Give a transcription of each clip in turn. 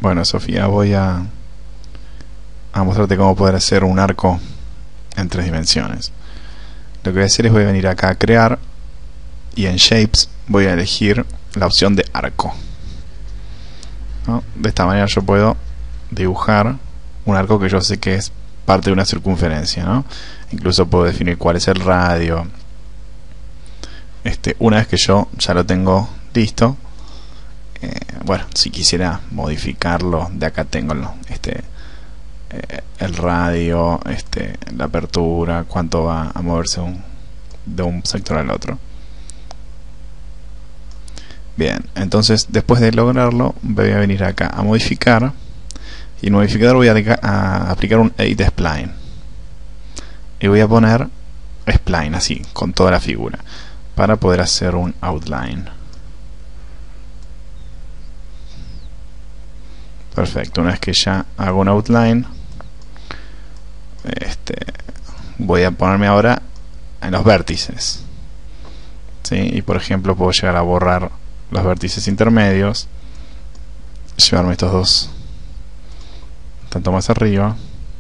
Bueno, Sofía, voy a mostrarte cómo poder hacer un arco en 3 dimensiones. Lo que voy a hacer es voy a venir acá a crear y en Shapes voy a elegir la opción de arco, ¿no? De esta manera yo puedo dibujar un arco que yo sé que es parte de una circunferencia, ¿no? Incluso puedo definir cuál es el radio. Una vez que yo ya lo tengo listo, bueno, si quisiera modificarlo, de acá tengo el radio, la apertura, cuánto va a moverse de un sector al otro. Bien, entonces después de lograrlo voy a venir acá a modificar, y en modificador voy a aplicar un Edit Spline y voy a poner Spline así, con toda la figura, para poder hacer un outline. Perfecto, una vez que ya hago un outline, voy a ponerme ahora en los vértices, ¿sí? Y por ejemplo puedo llegar a borrar los vértices intermedios, llevarme estos dos tanto más arriba,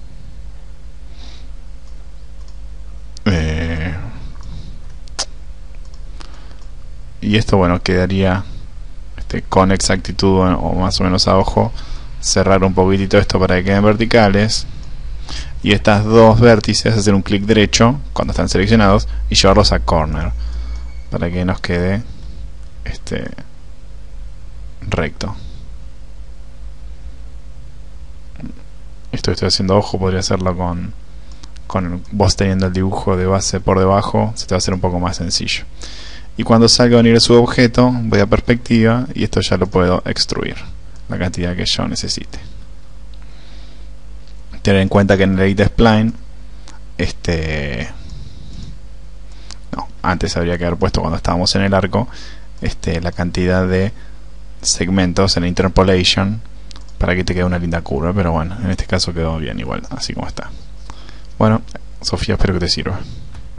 y esto, bueno, quedaría con exactitud o más o menos a ojo. Cerrar un poquitito esto para que queden verticales, y estas dos vértices hacer un clic derecho cuando están seleccionados y llevarlos a corner para que nos quede recto. Esto que estoy haciendo a ojo podría hacerlo con vos teniendo el dibujo de base por debajo, se te va a hacer un poco más sencillo. Y cuando salga a venir el subobjeto, voy a perspectiva y esto ya lo puedo extruir la cantidad que yo necesite. Tener en cuenta que en el Edit Spline no, antes habría que haber puesto, cuando estábamos en el arco, la cantidad de segmentos en la interpolation para que te quede una linda curva, pero bueno, en este caso quedó bien igual, así como está. Bueno, Sofía, espero que te sirva.